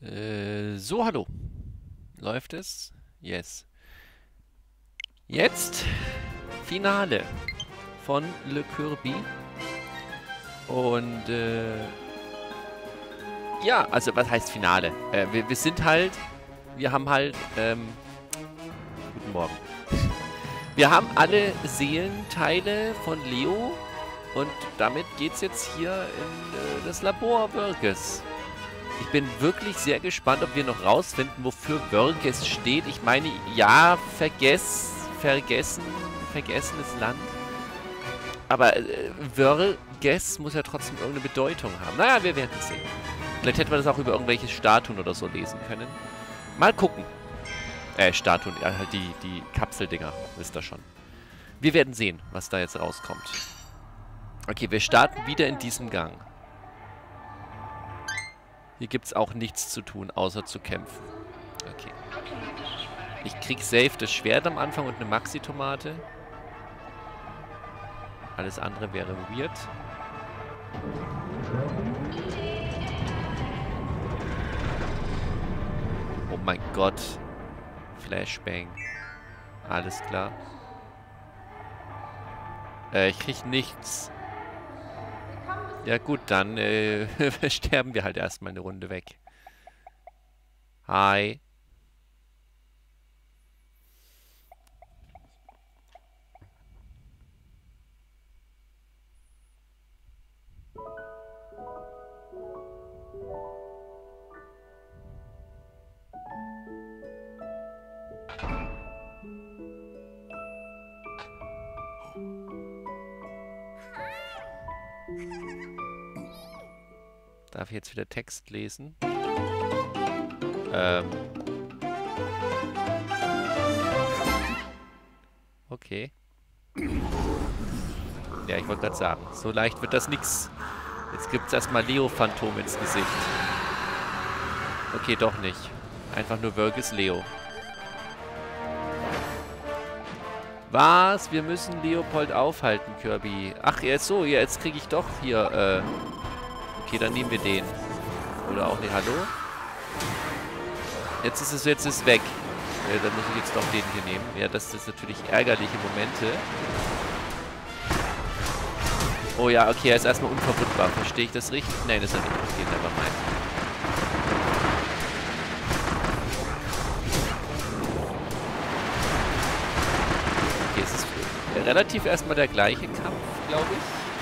So, hallo. Läuft es? Yes. Jetzt Finale von Le Kirby. Und, ja, also was heißt Finale? Wir sind halt, wir haben halt, guten Morgen. Wir haben alle Seelenteile von Leo und damit geht's jetzt hier in das Labor Wörges. Ich bin wirklich sehr gespannt, ob wir noch rausfinden, wofür Wörges steht. Ich meine, ja, vergessenes Land. Aber Wörges muss ja trotzdem irgendeine Bedeutung haben. Naja, wir werden es sehen. Vielleicht hätten wir das auch über irgendwelche Statuen oder so lesen können. Mal gucken. Statuen, ja, halt die Kapseldinger, wisst ihr schon. Wir werden sehen, was da jetzt rauskommt. Okay, wir starten wieder in diesem Gang. Hier gibt es auch nichts zu tun, außer zu kämpfen. Okay. Ich krieg safe das Schwert am Anfang und eine Maxi-Tomate. Alles andere wäre weird. Oh mein Gott. Flashbang. Alles klar. Ich krieg nichts. Ja gut, dann sterben wir halt erstmal eine Runde weg. Hi. Darf ich jetzt wieder Text lesen? Okay. Ja, ich wollte gerade sagen, so leicht wird das nix. Jetzt gibt es erstmal Leo-Phantom ins Gesicht. Okay, doch nicht. Einfach nur Wörges Leo. Was? Wir müssen Leopold aufhalten, Kirby. Ach, ja, so, ja, jetzt kriege ich doch hier, okay, dann nehmen wir den. Oder auch nicht, hallo? Jetzt ist es weg. Dann muss ich jetzt doch den hier nehmen. Ja, das ist natürlich ärgerliche Momente. Oh ja, okay, er ist erstmal unverwundbar. Verstehe ich das richtig? Nein, das ist er nicht. Okay, nevermind. Okay, es ist relativ erstmal der gleiche Kampf, glaube ich.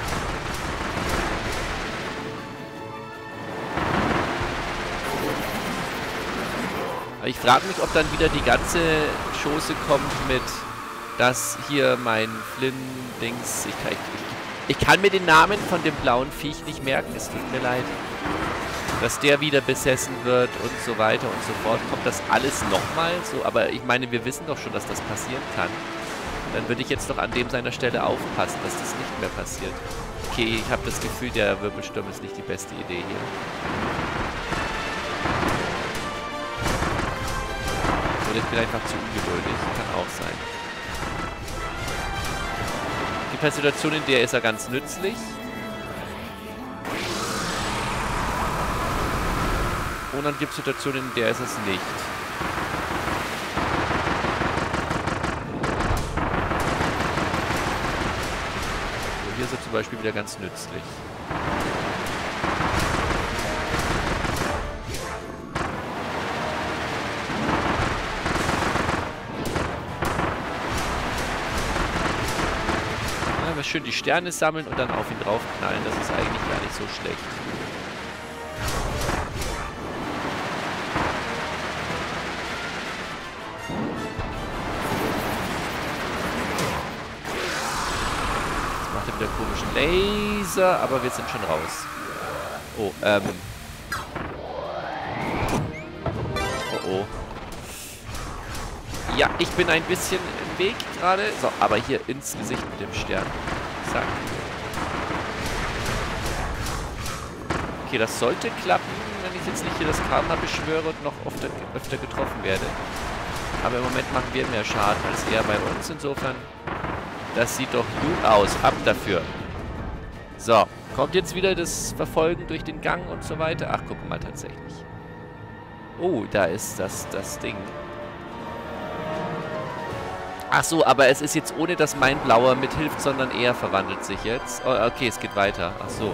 Ich frage mich, ob dann wieder die ganze Chose kommt mit, dass hier mein Flynn-Dings... Ich kann mir den Namen von dem blauen Viech nicht merken, es tut mir leid. Dass der wieder besessen wird und so weiter und so fort. Kommt das alles nochmal so? Aber ich meine, wir wissen doch schon, dass das passieren kann. Dann würde ich jetzt doch an dem seiner Stelle aufpassen, dass das nicht mehr passiert. Okay, ich habe das Gefühl, der Wirbelsturm ist nicht die beste Idee hier. Ich bin einfach zu ungeduldig. Kann auch sein. Es gibt halt Situationen, in der ist er ganz nützlich. Und dann gibt es Situationen, in der ist es nicht. So, hier ist er zum Beispiel wieder ganz nützlich. Schön die Sterne sammeln und dann auf ihn draufknallen. Das ist eigentlich gar nicht so schlecht. Jetzt macht er wieder komischen Laser, aber wir sind schon raus. Oh, oh, oh. Ja, ich bin ein bisschen im Weg gerade. So, aber hier ins Gesicht mit dem Stern. Zack. Okay, das sollte klappen, wenn ich jetzt nicht hier das Karma beschwöre und noch öfter getroffen werde. Aber im Moment machen wir mehr Schaden als er bei uns. Insofern, das sieht doch gut aus. Ab dafür. So, kommt jetzt wieder das Verfolgen durch den Gang und so weiter. Ach, guck mal, tatsächlich. Oh, da ist das Ding. Ach so, aber es ist jetzt ohne, dass mein Blauer mithilft, sondern er verwandelt sich jetzt. Oh, okay, es geht weiter. Ach so.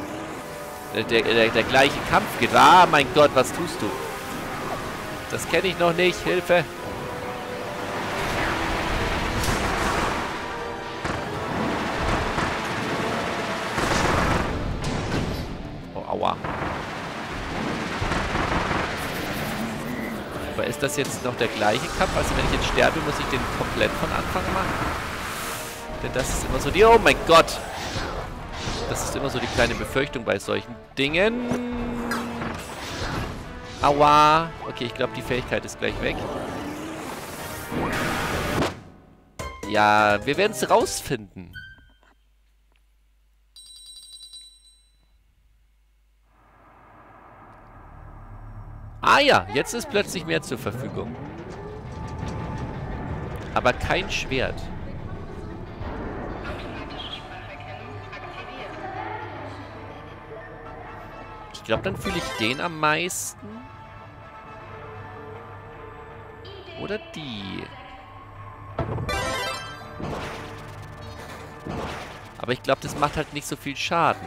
Der gleiche Kampf geht. Ah, mein Gott, was tust du? Das kenne ich noch nicht. Hilfe! Oh, aua. Aber ist das jetzt noch der gleiche Kampf? Also wenn ich jetzt sterbe, muss ich den komplett von Anfang machen? Denn das ist immer so die... Oh mein Gott! Das ist immer so die kleine Befürchtung bei solchen Dingen. Aua. Okay, ich glaube, die Fähigkeit ist gleich weg. Ja, wir werden es rausfinden. Ah ja, jetzt ist plötzlich mehr zur Verfügung. Aber kein Schwert. Ich glaube, dann fühle ich den am meisten. Oder die. Aber ich glaube, das macht halt nicht so viel Schaden.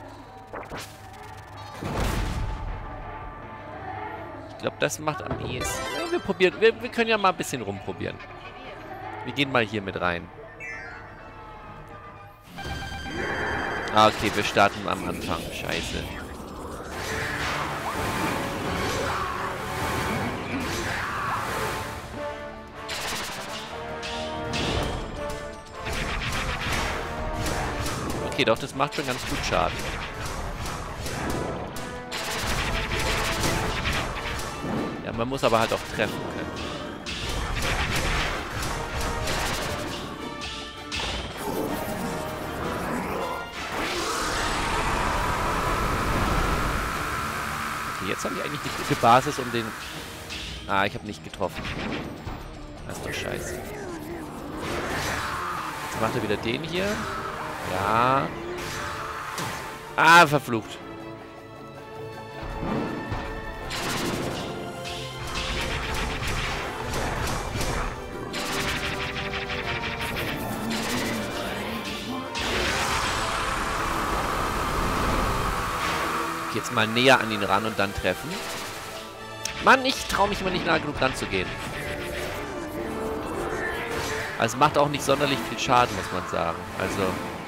Ich glaube, das macht am ehesten. Ja, wir probieren. Wir können ja mal ein bisschen rumprobieren. Wir gehen mal hier mit rein. Ah, okay, wir starten am Anfang. Scheiße. Okay, doch, das macht schon ganz gut Schaden. Ja, man muss aber halt auch treffen können. Okay, jetzt habe ich eigentlich die gute Basis, um den... Ah, ich habe nicht getroffen. Das ist doch scheiße. Jetzt macht er wieder den hier. Ja. Ah, verflucht. Jetzt mal näher an ihn ran und dann treffen. Mann, ich traue mich immer nicht nah genug ranzugehen. Also macht auch nicht sonderlich viel Schaden, muss man sagen. Also...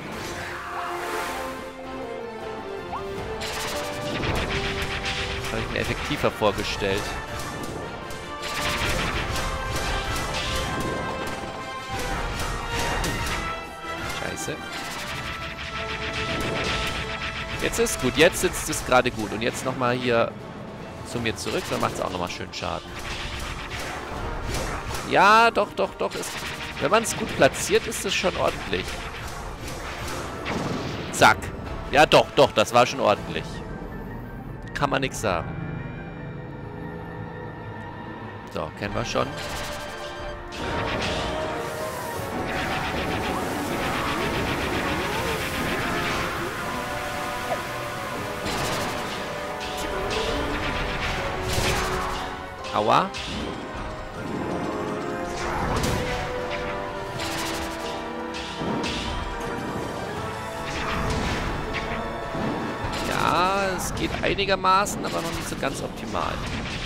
habe ich mir effektiver vorgestellt. Scheiße. Jetzt ist gut. Jetzt sitzt es gerade gut. Und jetzt nochmal hier zu mir zurück. Dann macht es auch nochmal schön Schaden. Ja, doch. Ist, wenn man es gut platziert, ist es schon ordentlich. Zack. Ja, doch. Das war schon ordentlich. Kann man nichts sagen. So, kennen wir schon. Aua. Ja, es geht einigermaßen, aber noch nicht so ganz optimal.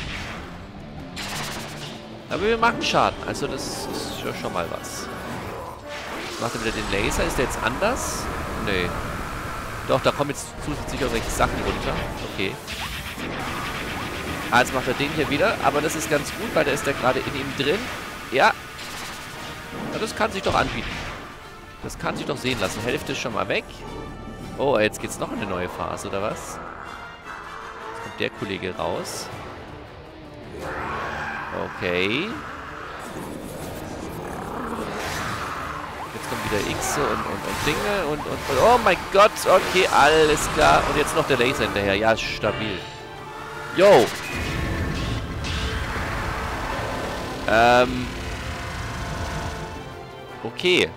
Aber wir machen Schaden, also das ist schon mal was. Macht er wieder den Laser? Ist der jetzt anders? Nee. Doch, da kommen jetzt zusätzlich irgendwelche Sachen runter. Okay. Ah, jetzt macht er den hier wieder, aber das ist ganz gut, weil da ist der gerade in ihm drin. Ja. Ja, das kann sich doch anbieten. Das kann sich doch sehen lassen. Hälfte ist schon mal weg. Oh, jetzt geht's noch in eine neue Phase, oder was? Jetzt kommt der Kollege raus. Okay. Jetzt kommen wieder X und Dinge und... Oh mein Gott, okay, alles klar. Und jetzt noch der Laser hinterher. Ja, stabil. Yo! Okay.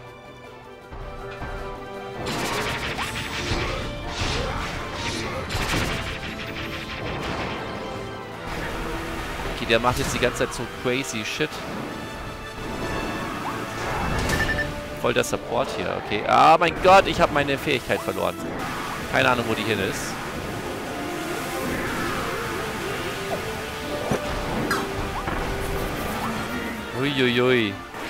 der macht jetzt die ganze Zeit so crazy Shit. Voll der Support hier, okay. Ah, mein Gott, ich habe meine Fähigkeit verloren. Keine Ahnung, wo die hin ist. Uiuiui.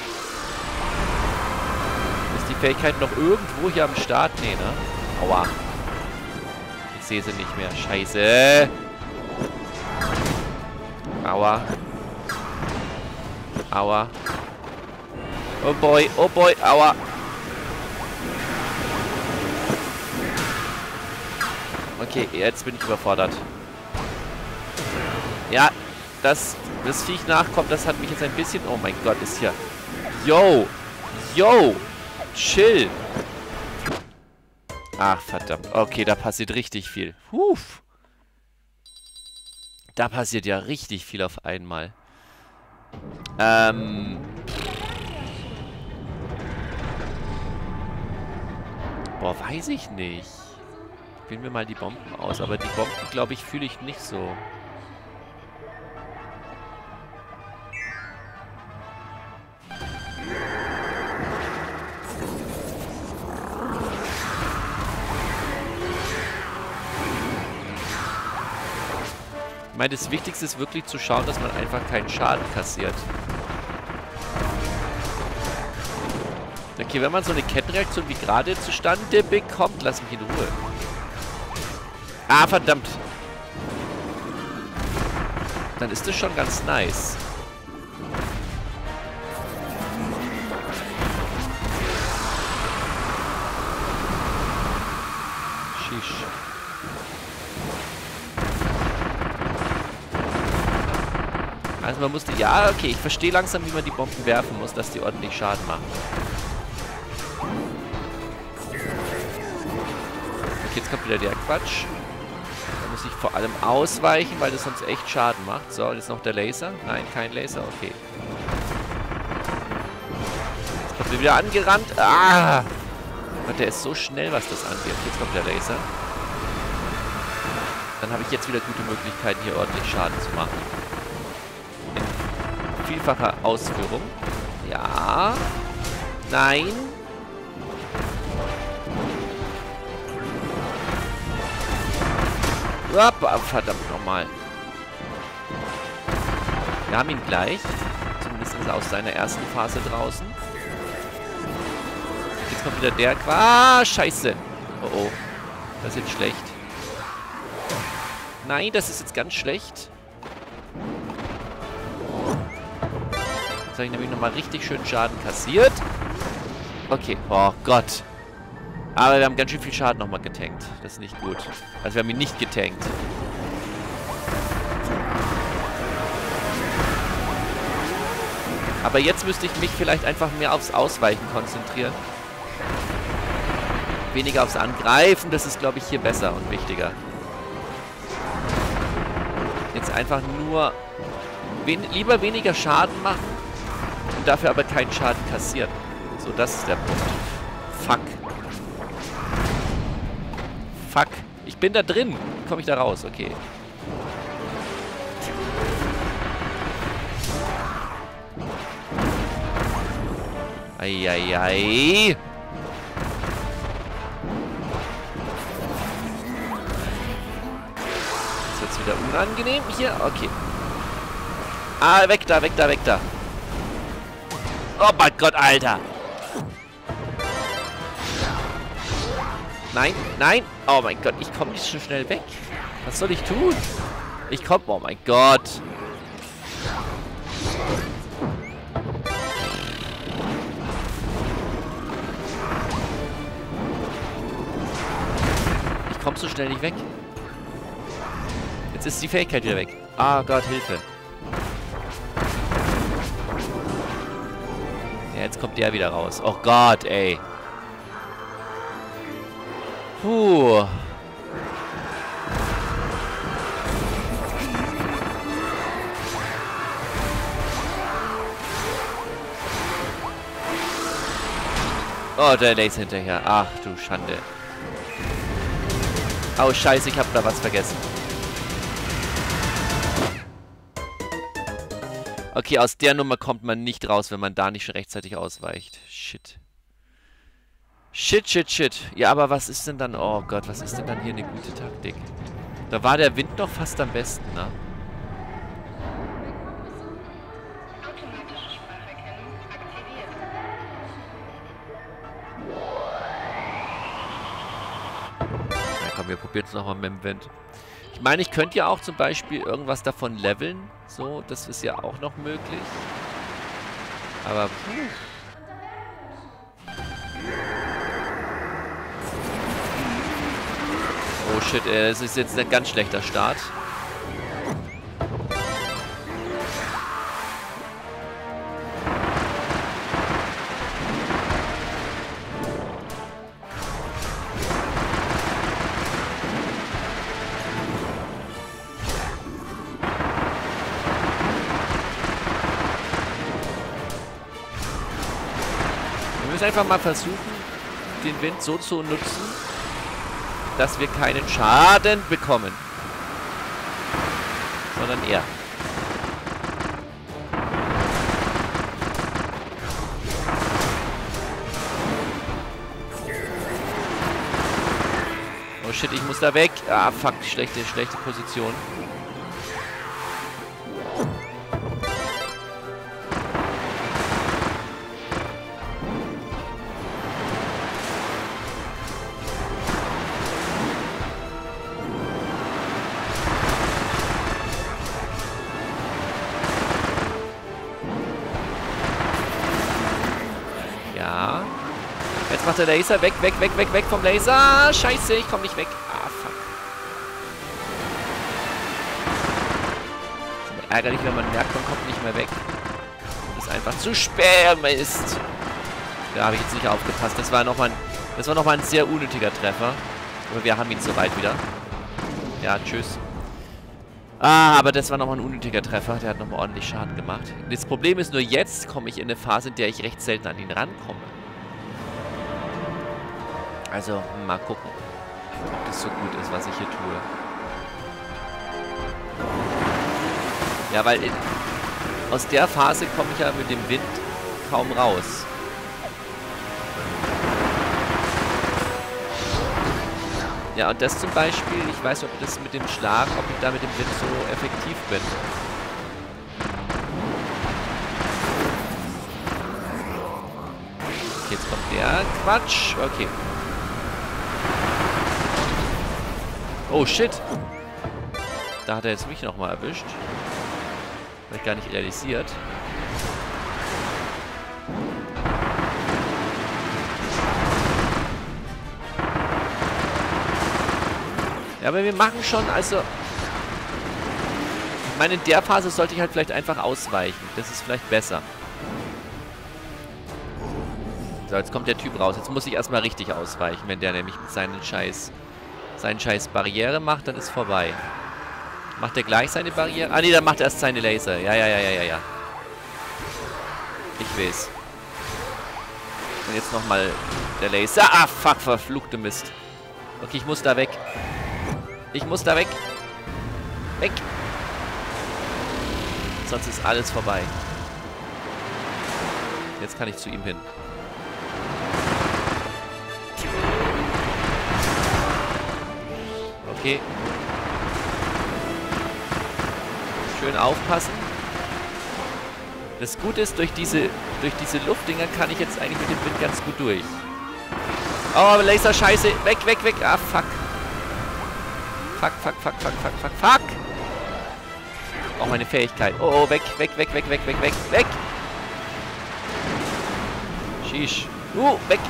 Ist die Fähigkeit noch irgendwo hier am Start? Nee, ne? Aua. Ich sehe sie nicht mehr. Scheiße. Aua. Aua. Oh boy, aua. Okay, jetzt bin ich überfordert. Ja, das Viech nachkommt, das hat mich jetzt ein bisschen... Oh mein Gott, ist hier... Yo! Yo! Chill! Ach, verdammt. Okay, da passiert richtig viel. Huf! Da passiert ja richtig viel auf einmal. Boah, weiß ich nicht. Wählen wir mal die Bomben aus. Aber die Bomben, glaube ich, fühle ich nicht so. Ich meine, das Wichtigste ist wirklich zu schauen, dass man einfach keinen Schaden kassiert. Okay, wenn man so eine Kettenreaktion wie gerade zustande bekommt, lass mich in Ruhe. Ah, verdammt. Dann ist das schon ganz nice. Shish. Also man musste... Ja, okay, ich verstehe langsam, wie man die Bomben werfen muss, dass die ordentlich Schaden machen. Okay, jetzt kommt wieder der Quatsch. Da muss ich vor allem ausweichen, weil das sonst echt Schaden macht. So, jetzt noch der Laser. Nein, kein Laser, okay. Jetzt kommt er wieder angerannt. Ah! Und der ist so schnell, was das angeht. Jetzt kommt der Laser. Dann habe ich jetzt wieder gute Möglichkeiten, hier ordentlich Schaden zu machen. In vielfacher Ausführung. Ja. Nein. Verdammt nochmal. Wir haben ihn gleich. Zumindest ist er aus seiner ersten Phase draußen. Jetzt kommt wieder der... Ah, scheiße. Oh, oh. Das ist jetzt schlecht. Nein, das ist jetzt ganz schlecht. Jetzt habe ich nämlich nochmal richtig schön Schaden kassiert. Okay. Oh Gott. Aber wir haben ganz schön viel Schaden nochmal getankt. Das ist nicht gut. Also wir haben ihn nicht getankt. Aber jetzt müsste ich mich vielleicht einfach mehr aufs Ausweichen konzentrieren. Weniger aufs Angreifen. Das ist, glaube ich, hier besser und wichtiger. Jetzt einfach nur lieber weniger Schaden machen und dafür aber keinen Schaden kassieren. So, das ist der Punkt. Fuck. Fuck. Ich bin da drin. Wie komme ich da raus? Okay. Eieiei. Jetzt wird's wieder unangenehm hier. Okay. Ah, weg da, weg da, weg da. Oh mein Gott, Alter. Nein, nein. Oh mein Gott, ich komme nicht so schnell weg. Was soll ich tun? Ich komme... Oh mein Gott. Ich komme so schnell nicht weg. Jetzt ist die Fähigkeit wieder weg. Ah Gott, Hilfe. Ja, jetzt kommt der wieder raus. Oh Gott, ey. Puh. Oh, der Laser hinterher. Ach du Schande. Oh, scheiße, ich habe da was vergessen. Okay, aus der Nummer kommt man nicht raus, wenn man da nicht rechtzeitig ausweicht. Shit. Shit, shit, shit. Ja, aber was ist denn dann... Oh Gott, was ist denn dann hier eine gute Taktik? Da war der Wind doch fast am besten, ne? Na komm, wir probieren es nochmal mit dem Wind. Ich meine, ich könnte ja auch zum Beispiel irgendwas davon leveln. So, das ist ja auch noch möglich. Aber... Oh shit, es ist jetzt ein ganz schlechter Start. Wir müssen einfach mal versuchen, den Wind so zu nutzen, dass wir keinen Schaden bekommen. Sondern er. Oh shit, ich muss da weg. Ah, fuck, schlechte Position. Ja. Jetzt macht der Laser. Weg vom Laser. Scheiße, ich komme nicht weg. Ah, fuck. Ist ärgerlich, wenn man merkt, man kommt nicht mehr weg. Und es einfach zu spät ist. Da habe ich jetzt nicht aufgepasst. Das war nochmal ein sehr unnötiger Treffer. Aber wir haben ihn soweit wieder. Ja, tschüss. Ah, aber das war nochmal ein unnötiger Treffer. Der hat nochmal ordentlich Schaden gemacht. Das Problem ist nur, jetzt komme ich in eine Phase, in der ich recht selten an ihn rankomme. Also, mal gucken, ob das so gut ist, was ich hier tue. Ja, weil aus der Phase komme ich ja mit dem Wind kaum raus. Ja, und das zum Beispiel, ich weiß nicht, ob das mit dem Schlag, ob ich da mit dem Wind so effektiv bin. Okay, jetzt kommt der Quatsch. Okay. Oh, shit. Da hat er jetzt mich nochmal erwischt. Habe ich gar nicht realisiert. Ja, aber wir machen schon, also... Ich meine, in der Phase sollte ich halt vielleicht einfach ausweichen. Das ist vielleicht besser. So, jetzt kommt der Typ raus. Jetzt muss ich erstmal richtig ausweichen, wenn der nämlich mit seinen scheiß Barriere macht, dann ist vorbei. Macht er gleich seine Barriere? Ah, nee, dann macht er erst seine Laser. Ja. Ich weiß. Und jetzt nochmal der Laser. Ah, fuck, verfluchte Mist. Okay, ich muss da weg. Weg. Sonst ist alles vorbei. Jetzt kann ich zu ihm hin. Okay. Schön aufpassen. Das Gute ist, durch diese Luftdinger kann ich jetzt eigentlich mit dem Wind ganz gut durch. Oh, Laser, scheiße. Weg. Ah, fuck. Fuck. Auch meine Fähigkeit. Oh, weg. Sheesh. Weg.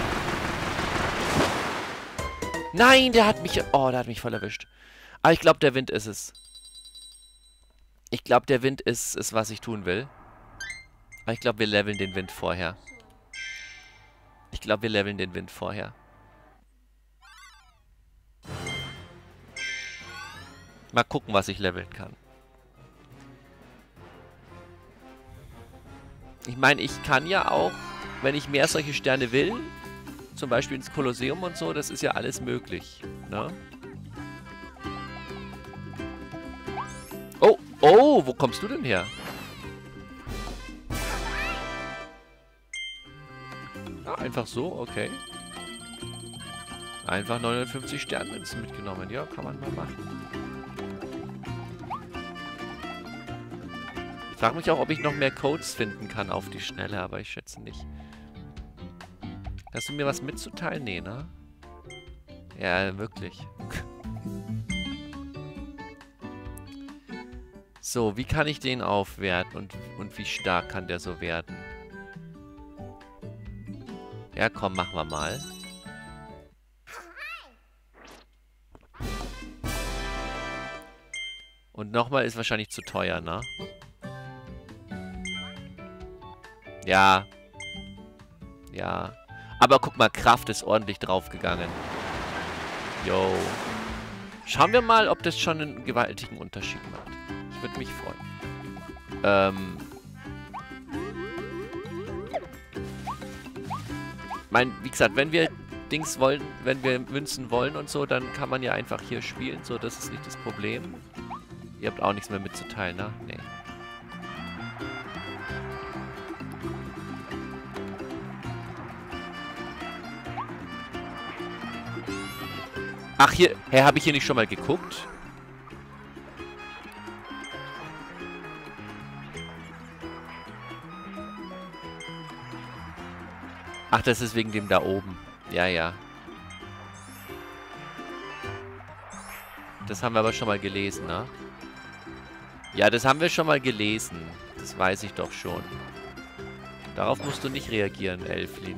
Nein, der hat mich... Oh, der hat mich voll erwischt. Aber ich glaube, der Wind ist es. Ich glaube, der Wind ist es, was ich tun will. Aber ich glaube, wir leveln den Wind vorher. Mal gucken, was ich leveln kann. Ich meine, ich kann ja auch, wenn ich mehr solche Sterne will, zum Beispiel ins Kolosseum und so, das ist ja alles möglich. Ne? Oh, wo kommst du denn her? Einfach so? Okay. Einfach 950 Sternmünzen mitgenommen. Ja, kann man mal machen. Ich frage mich auch, ob ich noch mehr Codes finden kann auf die Schnelle, aber ich schätze nicht. Hast du mir was mitzuteilen? Nee, ne? Ja, wirklich. So, wie kann ich den aufwerten und wie stark kann der so werden? Ja, komm, machen wir mal. Und nochmal ist wahrscheinlich zu teuer, ne? Ja. Ja. Aber guck mal, Kraft ist ordentlich draufgegangen. Yo. Schauen wir mal, ob das schon einen gewaltigen Unterschied macht. Ich würde mich freuen. Wie gesagt, wenn wir Dings wollen, wenn wir Münzen wollen und so, dann kann man ja einfach hier spielen. So, das ist nicht das Problem. Ihr habt auch nichts mehr mitzuteilen, ne? Nee. Ach, hier... Hä, habe ich hier nicht schon mal geguckt? Ach, das ist wegen dem da oben. Ja, ja. Das haben wir aber schon mal gelesen, ne? Ja, das haben wir schon mal gelesen. Das weiß ich doch schon. Darauf musst du nicht reagieren, Elflin.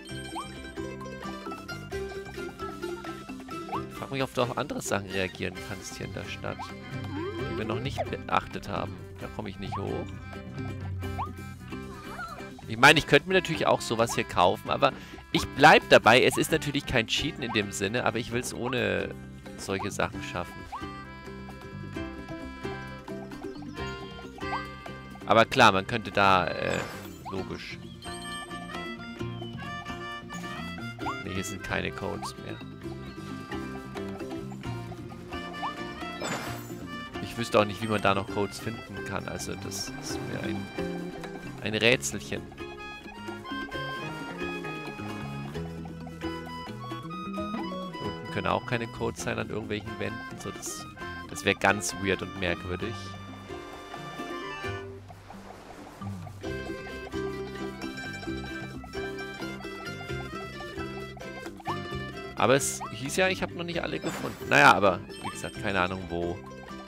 Ich frage mich, ob du auf andere Sachen reagieren kannst hier in der Stadt. Die wir noch nicht beachtet haben. Da komme ich nicht hoch. Ich meine, ich könnte mir natürlich auch sowas hier kaufen, aber ich bleib dabei. Es ist natürlich kein Cheaten in dem Sinne, aber ich will es ohne solche Sachen schaffen. Aber klar, man könnte da, logisch. Ne, hier sind keine Codes mehr. Ich wüsste auch nicht, wie man da noch Codes finden kann. Also das ist mir ein Rätselchen. Hier unten können auch keine Codes sein an irgendwelchen Wänden. So, das wäre ganz weird und merkwürdig. Aber es hieß ja, ich habe noch nicht alle gefunden. Naja, aber wie gesagt, keine Ahnung wo.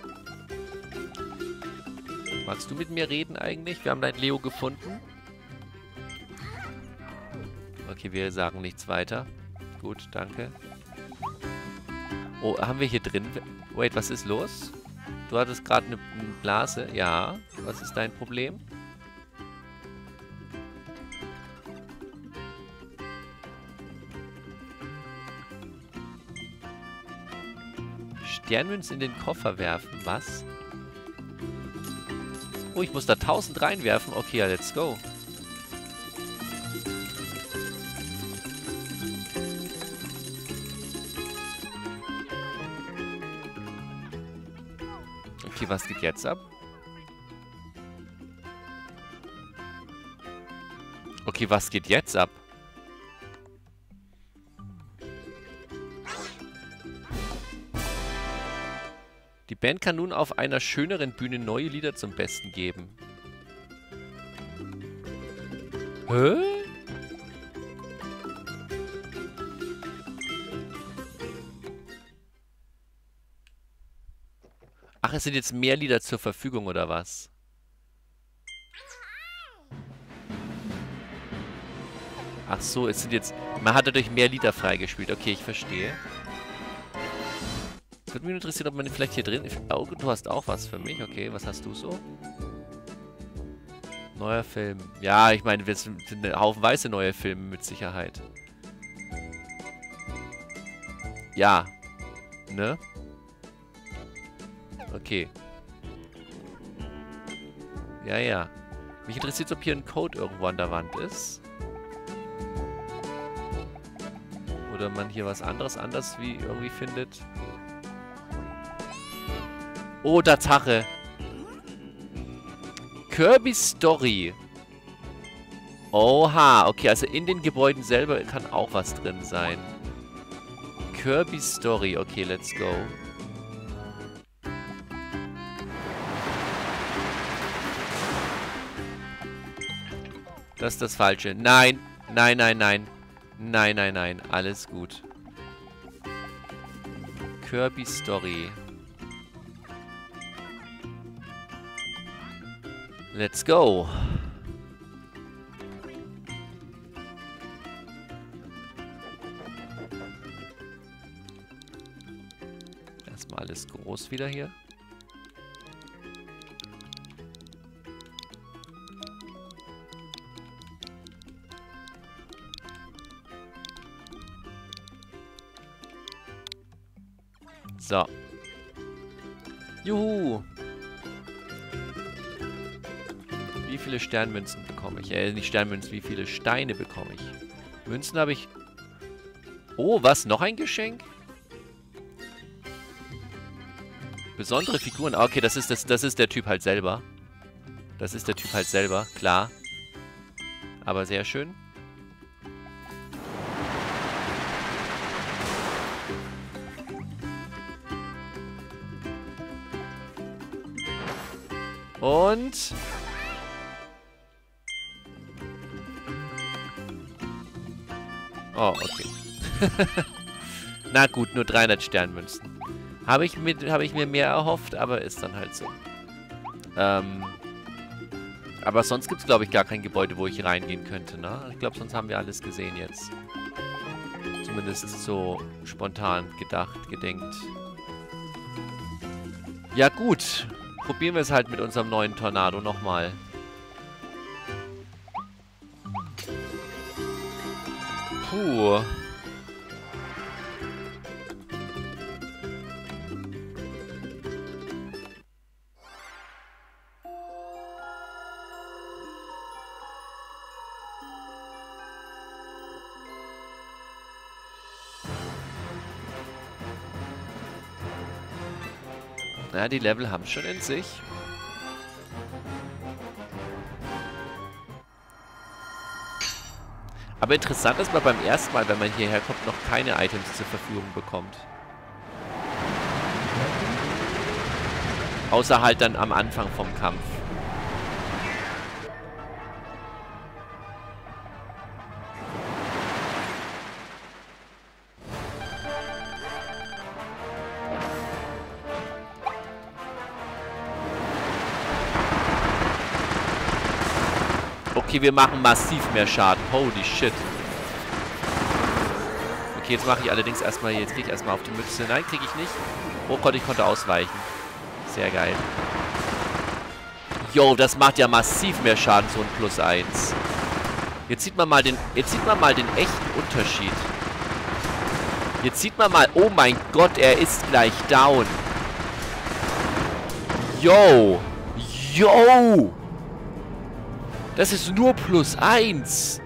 Magst du mit mir reden eigentlich? Wir haben dein Leo gefunden. Okay, wir sagen nichts weiter. Gut, danke. Oh, haben wir hier drin... Wait, was ist los? Du hattest gerade eine Blase. Ja, was ist dein Problem? Sternmünzen in den Koffer werfen. Was? Oh, ich muss da 1000 reinwerfen. Okay, ja, let's go. Okay, was geht jetzt ab? Okay, was geht jetzt ab? Die Band kann nun auf einer schöneren Bühne neue Lieder zum Besten geben. Hä? Ach, es sind jetzt mehr Lieder zur Verfügung, oder was? Ach so, es sind jetzt... Man hat dadurch mehr Lieder freigespielt. Okay, ich verstehe. Es würde mich interessieren, ob man vielleicht hier drin... Oh, du hast auch was für mich. Okay, was hast du so? Neuer Film. Ja, ich meine, wir sind haufenweise neue Filme mit Sicherheit. Ja. Ne? Okay. Ja, ja. Mich interessiert, ob hier ein Code irgendwo an der Wand ist. Oder man hier was anderes wie irgendwie findet. Oh, Tatsache. Kirby's Story. Oha, okay, also in den Gebäuden selber kann auch was drin sein. Kirby Story, okay, let's go. Das ist das Falsche. Nein, nein, nein, nein. Nein, nein, nein, alles gut. Kirby Story. Let's go. Erstmal alles groß wieder hier. So. Juhu. Wie viele Sternmünzen bekomme ich? Nicht Sternmünzen, wie viele Steine bekomme ich? Münzen habe ich... Oh, was? Noch ein Geschenk? Besondere Figuren. Ah, okay, das ist der Typ halt selber. Das ist der Typ halt selber, klar. Aber sehr schön. Und... Oh, okay. Na gut, nur 300 Sternmünzen. Habe ich mir mehr erhofft, aber ist dann halt so. Aber sonst gibt es, glaube ich, gar kein Gebäude, wo ich reingehen könnte, ne? Ich glaube, sonst haben wir alles gesehen jetzt. Zumindest so spontan gedacht, gedenkt. Ja gut. Probieren wir es halt mit unserem neuen Tornado nochmal. Puh. Ja, die Level haben schon in sich. Aber interessant ist man beim ersten Mal, wenn man hierher kommt, noch keine Items zur Verfügung bekommt. Außer halt dann am Anfang vom Kampf. Okay, wir machen massiv mehr Schaden. Holy shit. Okay, jetzt mache ich allerdings erstmal... Jetzt kriege ich erstmal auf die Mütze. Nein, kriege ich nicht. Oh Gott, ich konnte ausweichen. Sehr geil. Yo, das macht ja massiv mehr Schaden, so ein +1. Jetzt sieht man mal den echten Unterschied. Jetzt sieht man mal... Oh mein Gott, er ist gleich down. Yo. Yo. Das ist nur +1.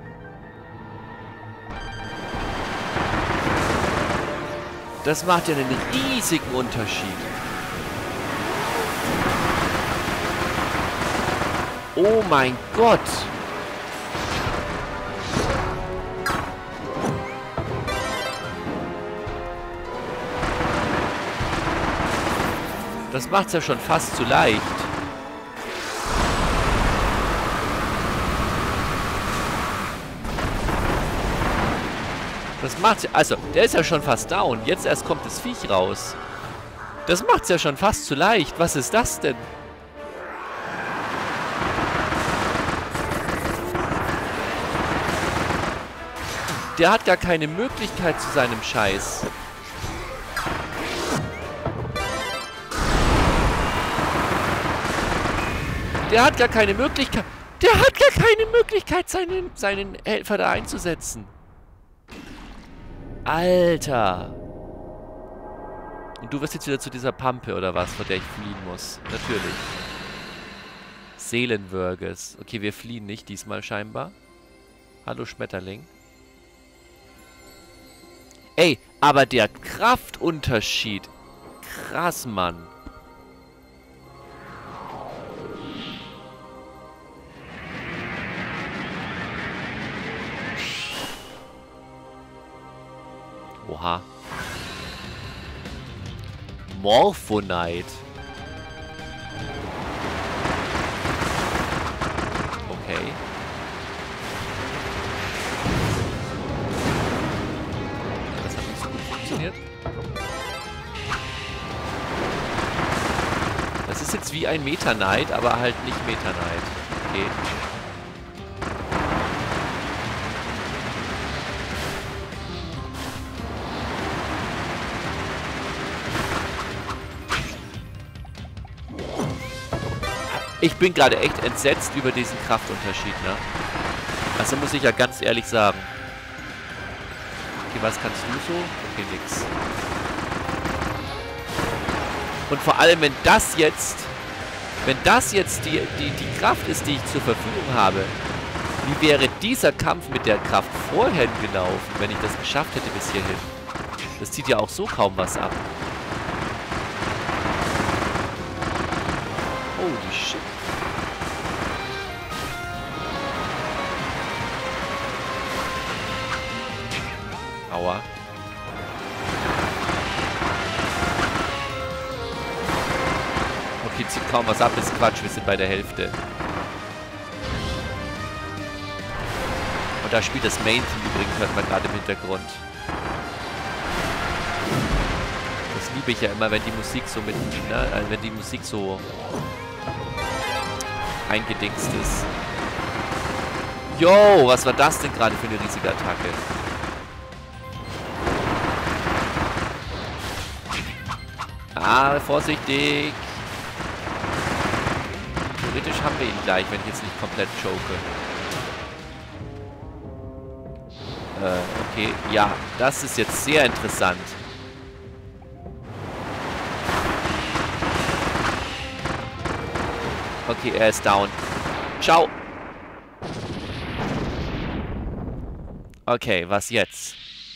Das macht ja einen riesigen Unterschied. Oh mein Gott. Das macht's ja schon fast zu leicht. Das macht's ja... Also, der ist ja schon fast down. Jetzt erst kommt das Viech raus. Das macht's ja schon fast zu leicht. Was ist das denn? Der hat gar keine Möglichkeit zu seinem Scheiß. Der hat gar keine Möglichkeit... Der hat gar keine Möglichkeit, seinen Helfer da einzusetzen. Alter. Und du wirst jetzt wieder zu dieser Pampe, oder was, vor der ich fliehen muss. Natürlich. Seelenwürges. Okay, wir fliehen nicht diesmal scheinbar. Hallo, Schmetterling. Ey, aber der Kraftunterschied. Krass, Mann. Oha. Morphonite. Okay. Das hat nicht so gut funktioniert. Das ist jetzt wie ein Meta Knight, aber halt nicht Meta Knight. Okay. Ich bin gerade echt entsetzt über diesen Kraftunterschied, ne? Also muss ich ja ganz ehrlich sagen. Okay, was kannst du so? Okay, nix. Und vor allem, wenn das jetzt die Kraft ist, die ich zur Verfügung habe, wie wäre dieser Kampf mit der Kraft vorher gelaufen, wenn ich das geschafft hätte bis hierhin? Das zieht ja auch so kaum was ab. Holy shit. Aua. Okay, zieht kaum was ab, ist Quatsch, wir sind bei der Hälfte. Und da spielt das Main-Team übrigens, hört man gerade im Hintergrund. Das liebe ich ja immer, wenn die Musik so mit, ne, wenn die Musik so eingedingst ist. Yo, was war das denn gerade für eine riesige Attacke? Ah, vorsichtig. Theoretisch haben wir ihn gleich, wenn ich jetzt nicht komplett choke. Okay. Ja, das ist jetzt sehr interessant. Okay, er ist down. Ciao. Okay, was jetzt?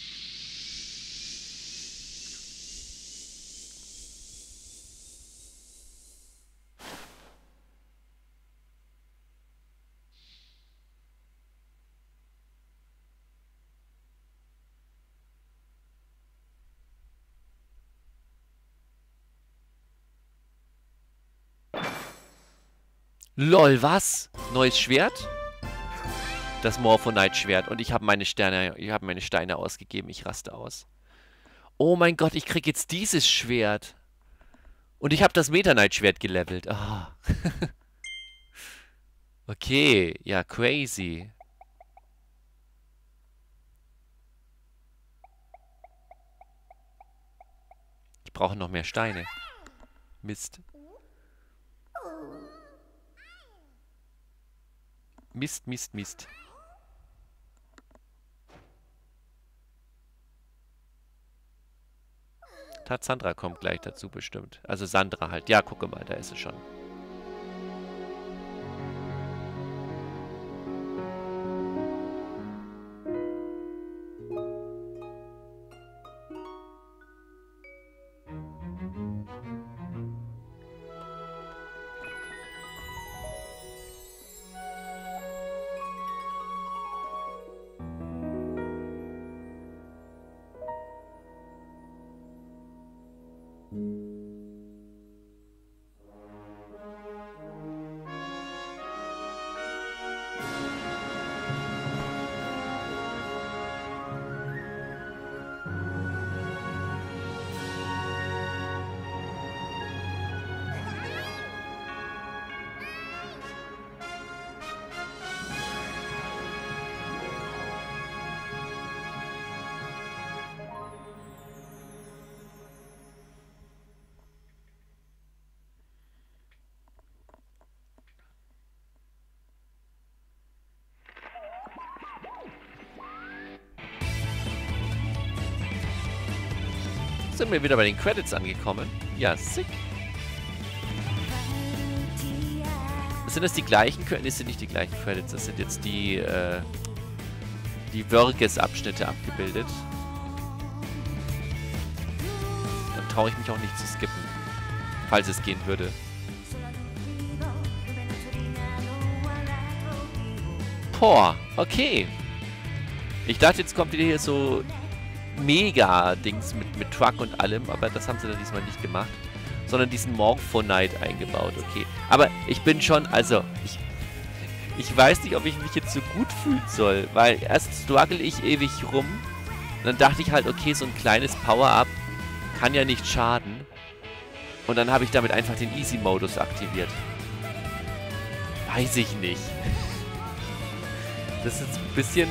LOL, was? Neues Schwert? Das Morphonite-Schwert. Und ich habe meine Steine ausgegeben. Ich raste aus. Oh mein Gott, ich krieg jetzt dieses Schwert. Und ich habe das Meta Knight-Schwert gelevelt. Ah. Okay, ja, crazy. Ich brauche noch mehr Steine. Mist. Mist, Mist, Mist. Sandra kommt gleich dazu bestimmt. Also Sandra halt. Ja, gucke mal, da ist sie schon. Sind wir wieder bei den Credits angekommen? Ja, sick. Sind das die gleichen Credits? Das sind nicht die gleichen Credits. Das sind jetzt die Wörges-Abschnitte abgebildet. Dann traue ich mich auch nicht zu skippen. Falls es gehen würde. Boah, okay. Ich dachte, jetzt kommt wieder hier so Mega-Dings mit Truck und allem, aber das haben sie dann diesmal nicht gemacht. Sondern diesen Morpho-Knight eingebaut, okay. Aber ich bin schon, also, ich weiß nicht, ob ich mich jetzt so gut fühlen soll, weil erst struggle ich ewig rum. Und dann dachte ich halt, okay, so ein kleines Power-Up kann ja nicht schaden. Und dann habe ich damit einfach den Easy-Modus aktiviert. Weiß ich nicht. Das ist jetzt ein bisschen...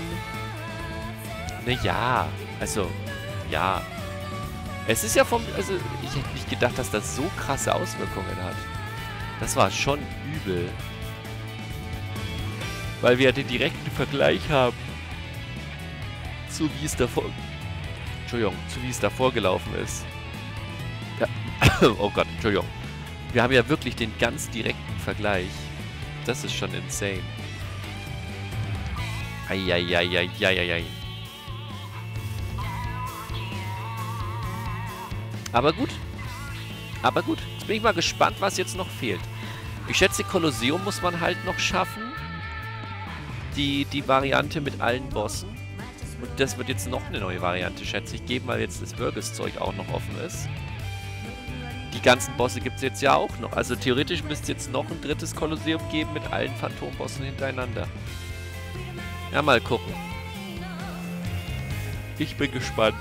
Naja, also, ja. Es ist ja vom... Also, ich hätte nicht gedacht, dass das so krasse Auswirkungen hat. Das war schon übel. Weil wir ja den direkten Vergleich haben. Zu wie es davor... Entschuldigung, zu wie es davor gelaufen ist. Ja. Oh Gott, Entschuldigung. Wir haben ja wirklich den ganz direkten Vergleich. Das ist schon insane. Eieieiei. Aber gut. Aber gut. Jetzt bin ich mal gespannt, was jetzt noch fehlt. Ich schätze, Kolosseum muss man halt noch schaffen. Die Variante mit allen Bossen. Und das wird jetzt noch eine neue Variante, schätze ich, geben, weil jetzt das Burgers-Zeug auch noch offen ist. Die ganzen Bosse gibt es jetzt ja auch noch. Also theoretisch müsste es jetzt noch ein drittes Kolosseum geben mit allen Phantombossen hintereinander. Ja, mal gucken. Ich bin gespannt.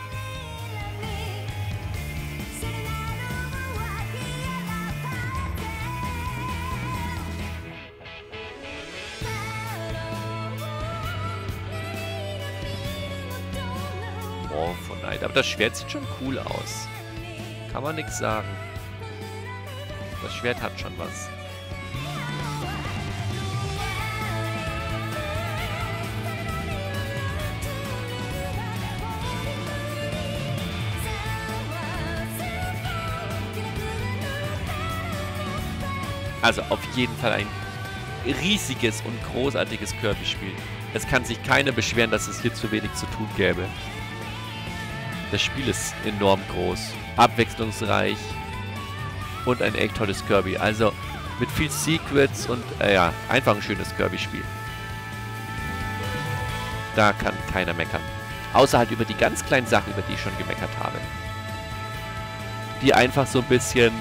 Morpho Knight. Aber das Schwert sieht schon cool aus. Kann man nichts sagen. Das Schwert hat schon was. Also auf jeden Fall ein riesiges und großartiges Kirby-Spiel. Es kann sich keiner beschweren, dass es hier zu wenig zu tun gäbe. Das Spiel ist enorm groß, abwechslungsreich und ein echt tolles Kirby. Also mit viel Secrets und ja, einfach ein schönes Kirby-Spiel. Da kann keiner meckern. Außer halt über die ganz kleinen Sachen, über die ich schon gemeckert habe. Die einfach so ein bisschen...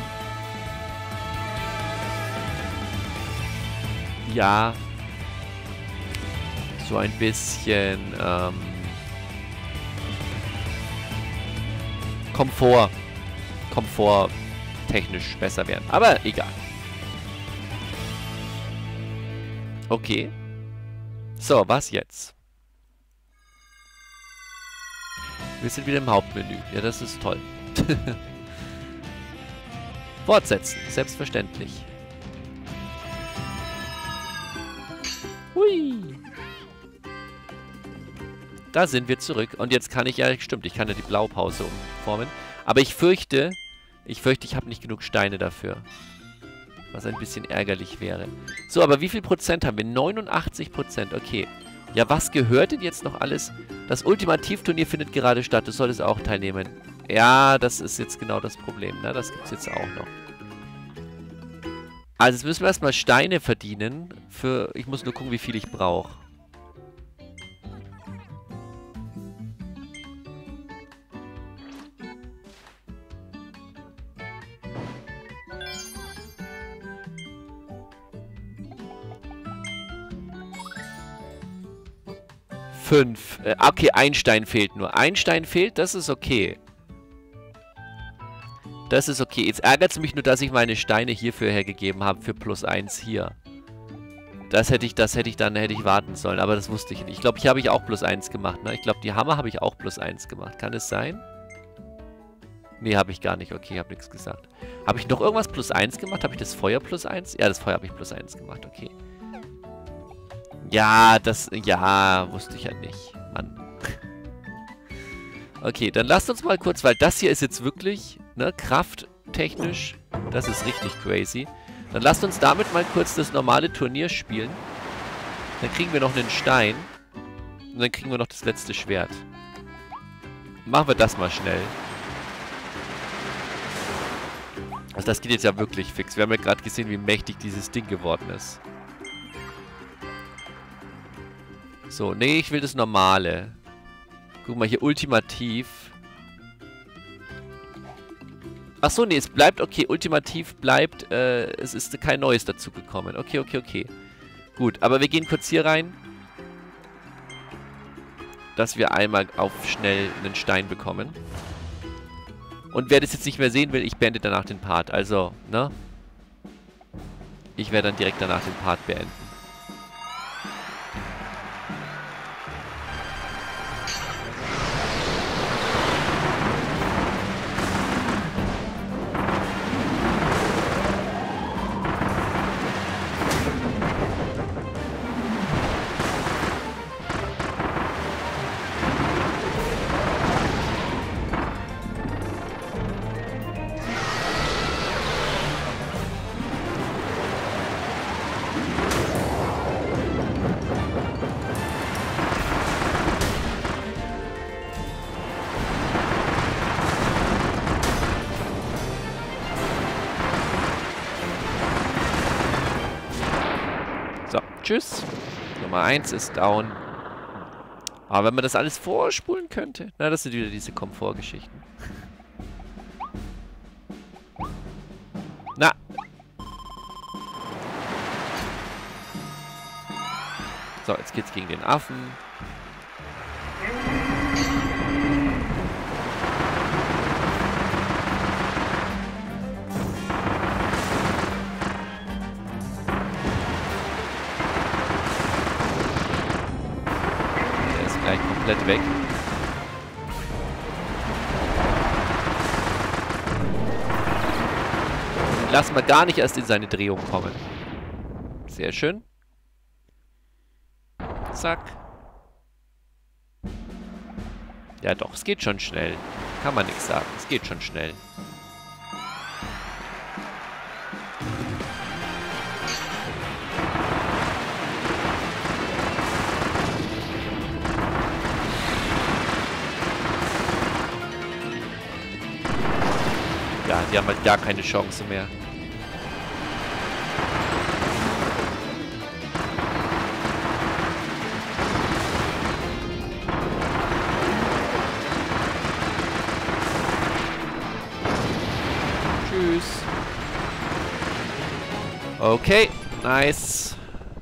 Ja, so ein bisschen Komfort technisch besser werden. Aber egal. Okay. So, was jetzt? Wir sind wieder im Hauptmenü. Ja, das ist toll. Fortsetzen, selbstverständlich. Hui. Da sind wir zurück. Und jetzt kann ich ja, stimmt, ich kann ja die Blaupause umformen. Aber ich fürchte, ich habe nicht genug Steine dafür. Was ein bisschen ärgerlich wäre. So, aber wie viel Prozent haben wir? 89%, okay. Ja, was gehört denn jetzt noch alles? Das Ultimativturnier findet gerade statt. Du solltest auch teilnehmen. Ja, das ist jetzt genau das Problem, ne? Das gibt es jetzt auch noch. Also jetzt müssen wir erstmal Steine verdienen. Ich muss nur gucken, wie viel ich brauche. Okay, ein Stein fehlt nur. Ein Stein fehlt, das ist okay. Das ist okay. Jetzt ärgert es mich nur, dass ich meine Steine hierfür hergegeben habe, für +1 hier. Das hätte ich warten sollen, aber das wusste ich nicht. Ich glaube, hier habe ich auch +1 gemacht, ne? Ich glaube, die Hammer habe ich auch +1 gemacht. Kann es sein? Nee, habe ich gar nicht. Okay, ich habe nichts gesagt. Habe ich noch irgendwas +1 gemacht? Habe ich das Feuer +1? Ja, das Feuer habe ich +1 gemacht, okay. Ja, wusste ich ja nicht. Mann. Okay, dann lasst uns mal kurz, weil das hier ist jetzt wirklich, ne, krafttechnisch, das ist richtig crazy. Dann lasst uns damit mal kurz das normale Turnier spielen. Dann kriegen wir noch einen Stein. Und dann kriegen wir noch das letzte Schwert. Machen wir das mal schnell. Also das geht jetzt ja wirklich fix. Wir haben ja gerade gesehen, wie mächtig dieses Ding geworden ist. So, nee, ich will das normale. Guck mal, hier ultimativ. Achso, nee, es bleibt, okay, ultimativ bleibt, es ist kein Neues dazugekommen. Okay, okay, okay. Gut, aber wir gehen kurz hier rein. Dass wir einmal auf schnell einen Stein bekommen. Und wer das jetzt nicht mehr sehen will, ich beende danach den Part. Also, ne? Ich werde dann direkt danach den Part beenden. So, tschüss. Nummer 1 ist down. Aber wenn man das alles vorspulen könnte. Na, das sind wieder diese Komfortgeschichten. Na. So, jetzt geht's gegen den Affen. Gleich komplett weg. Lassen wir gar nicht erst in seine Drehung kommen. Sehr schön. Zack. Ja doch, es geht schon schnell. Kann man nichts sagen. Es geht schon schnell. Ja, die haben halt gar keine Chance mehr. Tschüss. Okay, nice.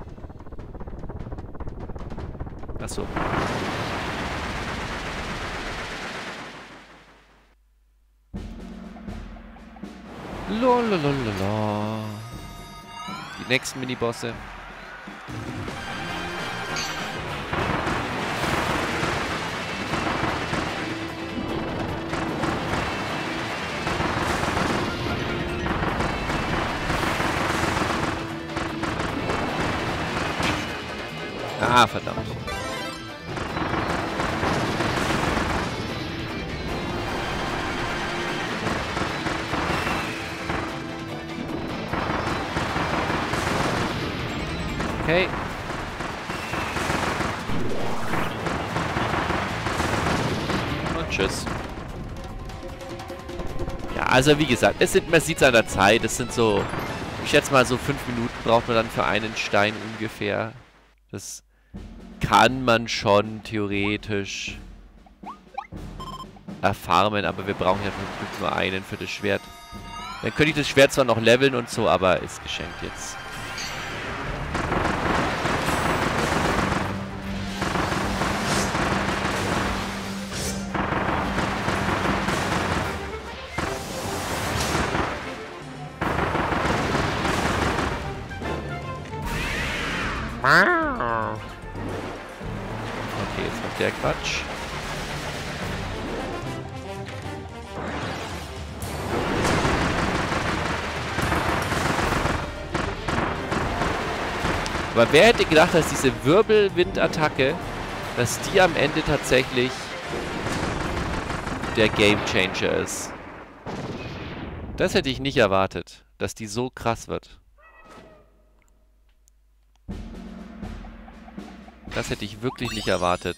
Achso. Lolololala. Die nächsten Minibosse. Ah, verdammt. Okay. Und tschüss. Ja, also wie gesagt, man sieht es an der Zeit. Es sind so, ich schätze mal so 5 Minuten braucht man dann für einen Stein ungefähr. Das kann man schon theoretisch erfarmen, aber wir brauchen ja nur einen für das Schwert. Dann könnte ich das Schwert zwar noch leveln und so, aber ist geschenkt jetzt. Okay, jetzt kommt der Quatsch. Aber wer hätte gedacht, dass diese Wirbelwind-Attacke, dass die am Ende tatsächlich der Gamechanger ist. Das hätte ich nicht erwartet, dass die so krass wird. Das hätte ich wirklich nicht erwartet.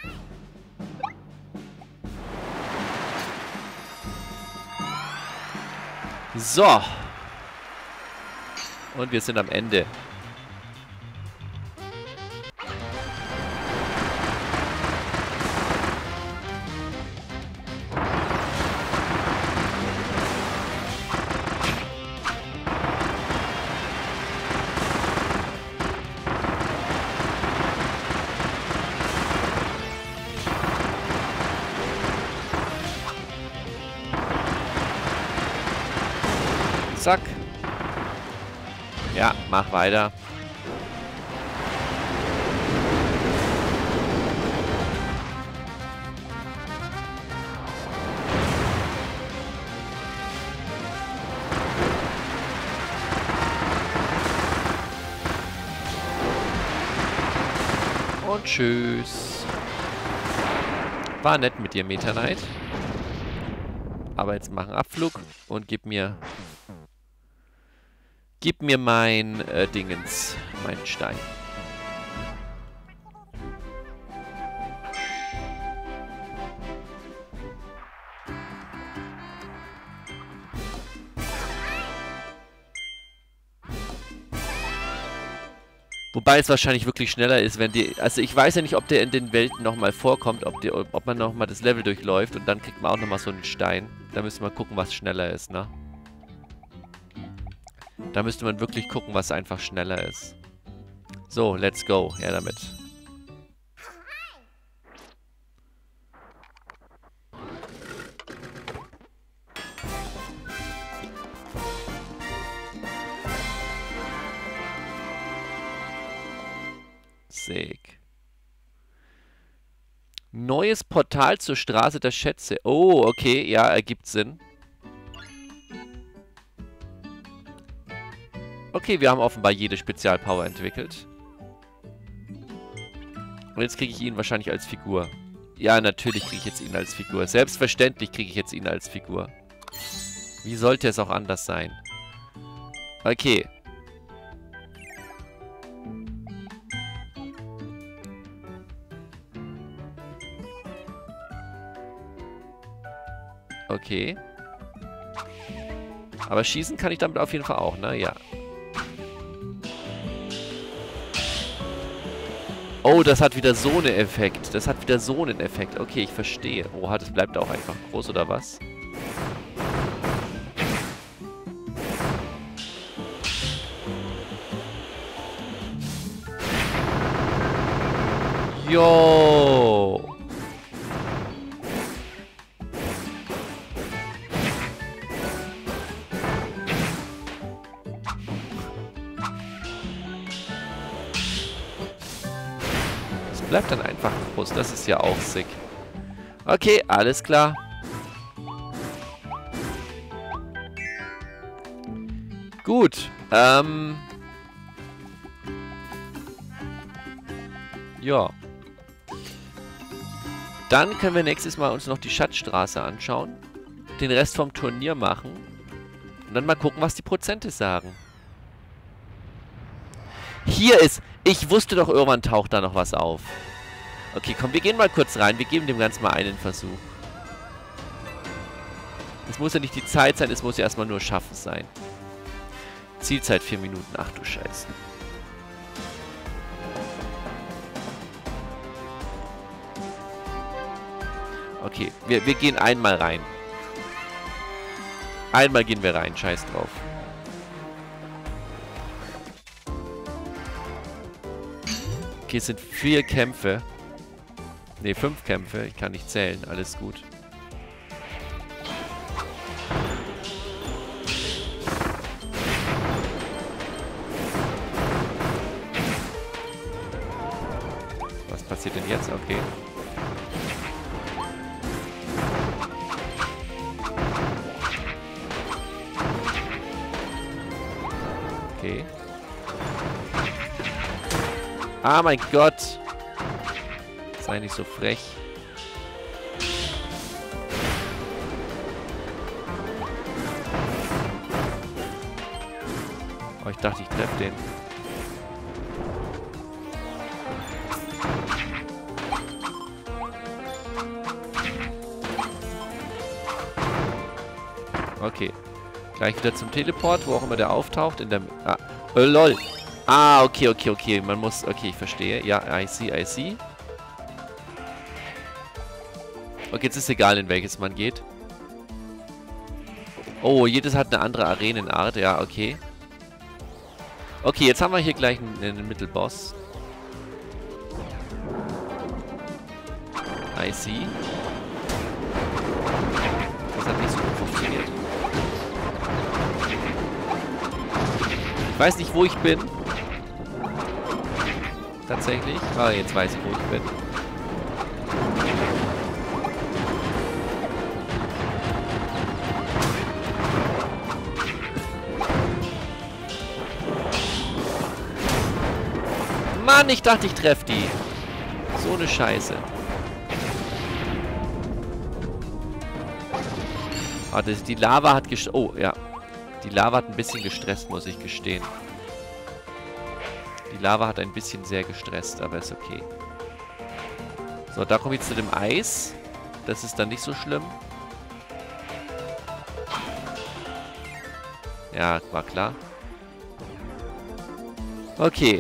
So. Und wir sind am Ende. Zack. Ja, mach weiter. Und tschüss. War nett mit dir, Meta Knight. Aber jetzt mach einen Abflug und gib mir mein Dingens, meinen Stein. Wobei es wahrscheinlich wirklich schneller ist, wenn die... Also ich weiß ja nicht, ob der in den Welten nochmal vorkommt, ob man nochmal das Level durchläuft und dann kriegt man auch nochmal so einen Stein. Da müssen wir gucken, was schneller ist, ne? Da müsste man wirklich gucken, was einfach schneller ist. So, let's go. Ja, damit. Sick. Neues Portal zur Straße der Schätze. Oh, okay. Ja, ergibt Sinn. Okay, wir haben offenbar jede Spezialpower entwickelt. Und jetzt kriege ich ihn wahrscheinlich als Figur. Ja, natürlich kriege ich jetzt ihn als Figur. Selbstverständlich kriege ich jetzt ihn als Figur. Wie sollte es auch anders sein? Okay. Okay. Aber schießen kann ich damit auf jeden Fall auch, ne? Ja. Oh, das hat wieder so einen Effekt. Das hat wieder so einen Effekt. Okay, ich verstehe. Oha, das bleibt auch einfach groß, oder was? Jo. Bleibt dann einfach groß. Das ist ja auch sick. Okay, alles klar. Gut. Ja. Dann können wir nächstes Mal uns noch die Schatzstraße anschauen. Den Rest vom Turnier machen. Und dann mal gucken, was die Prozente sagen. Hier ist... Ich wusste doch, irgendwann taucht da noch was auf. Okay, komm, wir gehen mal kurz rein. Wir geben dem Ganzen mal einen Versuch. Es muss ja nicht die Zeit sein, es muss ja erstmal nur schaffen sein. Zielzeit 4 Minuten. Ach du Scheiße. Okay, wir gehen einmal rein. Einmal gehen wir rein, scheiß drauf. Okay, es sind 4 Kämpfe. Ne, 5 Kämpfe. Ich kann nicht zählen. Alles gut. Was passiert denn jetzt? Okay. Okay. Ah, mein Gott. Sei nicht so frech. Oh, ich dachte, ich treffe den. Okay. Gleich wieder zum Teleport, wo auch immer der auftaucht. In der... Ah, lol. Ah, okay, okay, okay. Man muss... Okay, ich verstehe. Ja, I see, I see. Okay, jetzt ist egal, in welches man geht. Oh, jedes hat eine andere Arenenart. Ja, okay. Okay, jetzt haben wir hier gleich einen Mittelboss. I see. Das hat nicht so gut funktioniert. Ich weiß nicht, wo ich bin. Tatsächlich. Ah, jetzt weiß ich, wo ich bin. Mann, ich dachte, ich treffe die. So eine Scheiße. Ah, die Lava hat gestresst. Oh, ja. Die Lava hat ein bisschen gestresst, muss ich gestehen. Die Lava hat ein bisschen sehr gestresst, aber ist okay. So, da komme ich zu dem Eis. Das ist dann nicht so schlimm. Ja, war klar. Okay.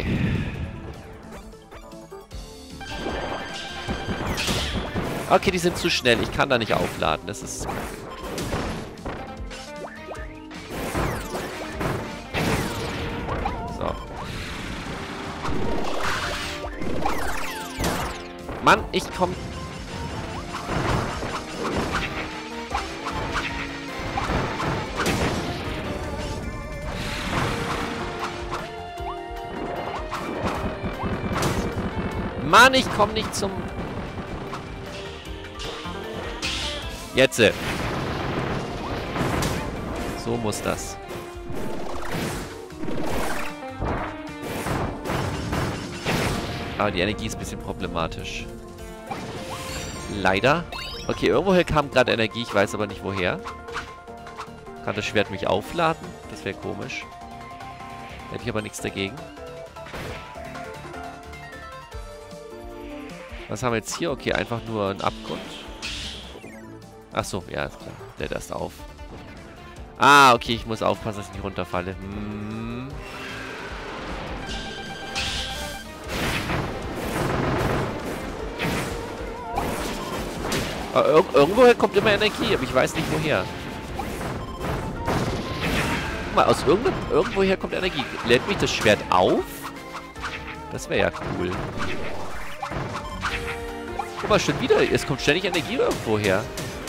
Okay, die sind zu schnell. Ich kann da nicht aufladen. Das ist... So. Mann, ich komm... Mann, ich komm nicht zum... Jetzt. So muss das. Aber die Energie ist ein bisschen problematisch. Leider. Okay, irgendwoher kam gerade Energie. Ich weiß aber nicht woher. Kann das Schwert mich aufladen? Das wäre komisch. Hätte ich aber nichts dagegen. Was haben wir jetzt hier? Okay, einfach nur ein Abgrund. Achso, ja, ist klar. Der lässt auf. Ah, okay, ich muss aufpassen, dass ich nicht runterfalle. Hm. Irgendwoher kommt immer Energie, aber ich weiß nicht woher. Guck mal, aus irgendwoher kommt Energie. Lädt mich das Schwert auf? Das wäre ja cool. Guck mal, schon wieder. Es kommt ständig Energie irgendwoher.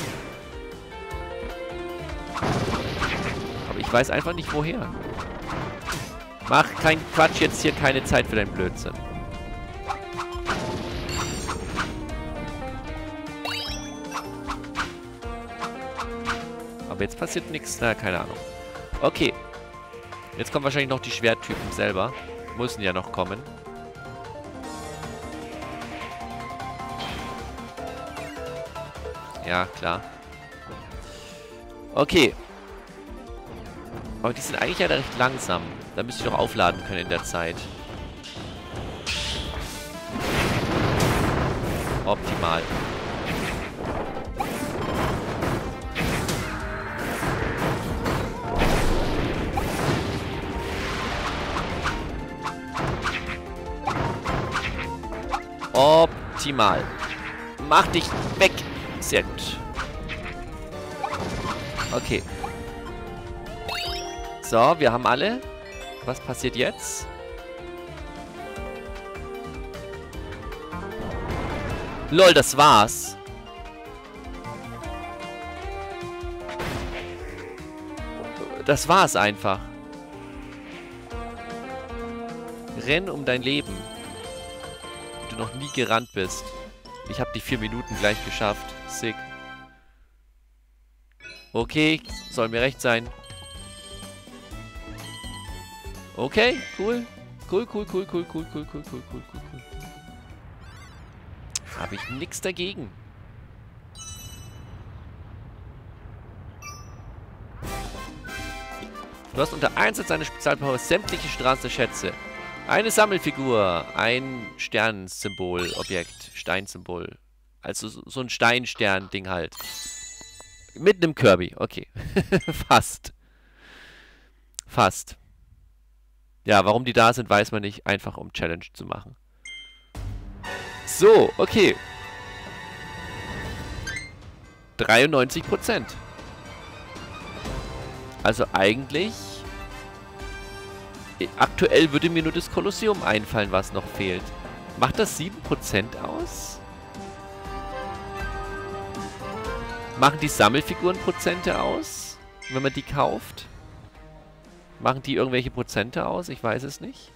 Aber ich weiß einfach nicht woher. Mach keinen Quatsch, jetzt hier keine Zeit für deinen Blödsinn. Aber jetzt passiert nichts. Na, keine Ahnung. Okay. Jetzt kommen wahrscheinlich noch die Schwerttypen selber. Müssen ja noch kommen. Ja, klar. Okay. Aber die sind eigentlich ja recht langsam. Da müsste ich doch aufladen können in der Zeit. Optimal. Optimal. Mach dich weg. Sehr gut. Okay. So, wir haben alle. Was passiert jetzt? Lol, das war's. Das war's einfach. Renn um dein Leben. Wenn du noch nie gerannt bist. Ich habe die 4 Minuten gleich geschafft. Sick. Okay, soll mir recht sein. Okay, cool. Cool. Habe ich nichts dagegen. Du hast unter Einsatz deiner Spezialpower sämtliche strahlende Schätze. Eine Sammelfigur. Ein Sternsymbol, Objekt. Steinsymbol. Also so ein Steinstern-Ding halt. Mit einem Kirby. Okay. Fast. Fast. Ja, warum die da sind, weiß man nicht. Einfach um Challenge zu machen. So, okay. 93%. Also eigentlich... Aktuell würde mir nur das Kolosseum einfallen, was noch fehlt. Macht das 7% aus? Machen die Sammelfiguren Prozente aus, wenn man die kauft? Machen die irgendwelche Prozente aus? Ich weiß es nicht.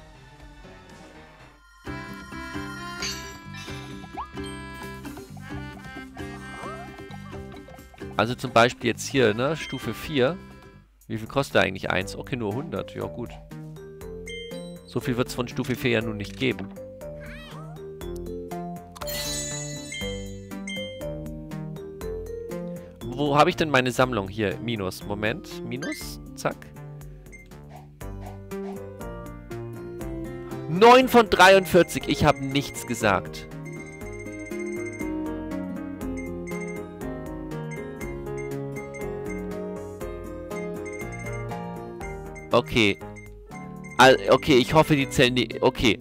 Also zum Beispiel jetzt hier, ne? Stufe 4. Wie viel kostet eigentlich 1? Okay, nur 100. Ja, gut. So viel wird es von Stufe 4 ja nun nicht geben. Wo habe ich denn meine Sammlung? Hier, Minus. Moment. Minus. Zack. 9 von 43. Ich habe nichts gesagt. Okay. Okay, ich hoffe, die zählen nicht... Okay.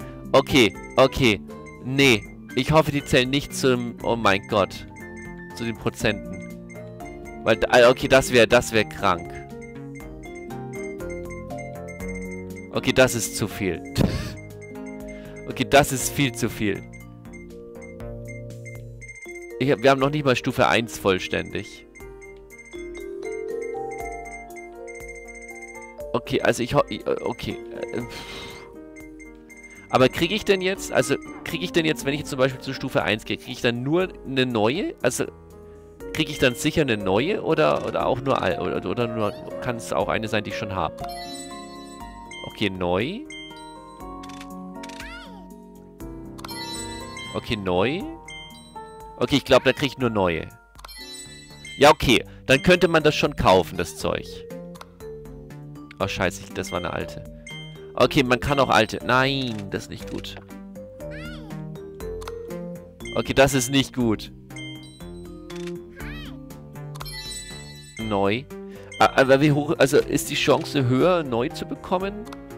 Nee. Ich hoffe, die zählen nicht zum... Oh mein Gott. Zu den Prozenten. Weil... Okay, das wäre krank. Okay, das ist zu viel. Okay, das ist viel zu viel. Wir haben noch nicht mal Stufe 1 vollständig. Okay, also okay. Aber kriege ich denn jetzt, wenn ich jetzt zum Beispiel zu Stufe 1 gehe, kriege ich dann nur eine neue? Also, kriege ich dann sicher eine neue oder auch nur, oder nur, kann es auch eine sein, die ich schon habe? Okay, neu. Okay, neu. Okay, ich glaube, da kriege ich nur neue. Ja, okay. Dann könnte man das schon kaufen, das Zeug. Oh, scheiße, das war eine alte. Okay, man kann auch alte... Nein, das ist nicht gut. Okay, das ist nicht gut. Neu. Aber wie hoch... Also, ist die Chance höher, neu zu bekommen?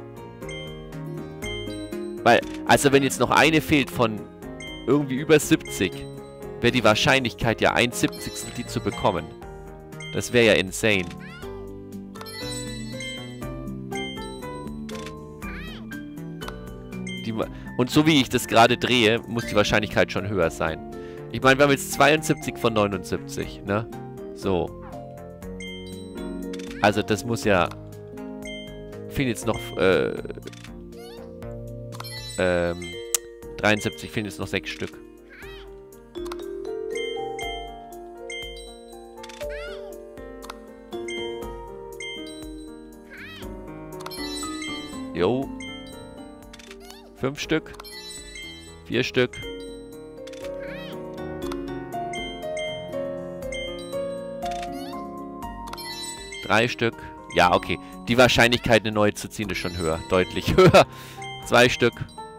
Weil, also wenn jetzt noch eine fehlt von irgendwie über 70, wäre die Wahrscheinlichkeit ja 1/70 die zu bekommen. Das wäre ja insane. Und so wie ich das gerade drehe, muss die Wahrscheinlichkeit schon höher sein. Ich meine, wir haben jetzt 72 von 79, ne? So. Also das muss ja... Fehlen jetzt noch... 73, fehlen jetzt noch 6 Stück. Jo. 5 Stück. 4 Stück. 3 Stück. Ja, okay. Die Wahrscheinlichkeit, eine neue zu ziehen, ist schon höher. Deutlich höher. 2 Stück.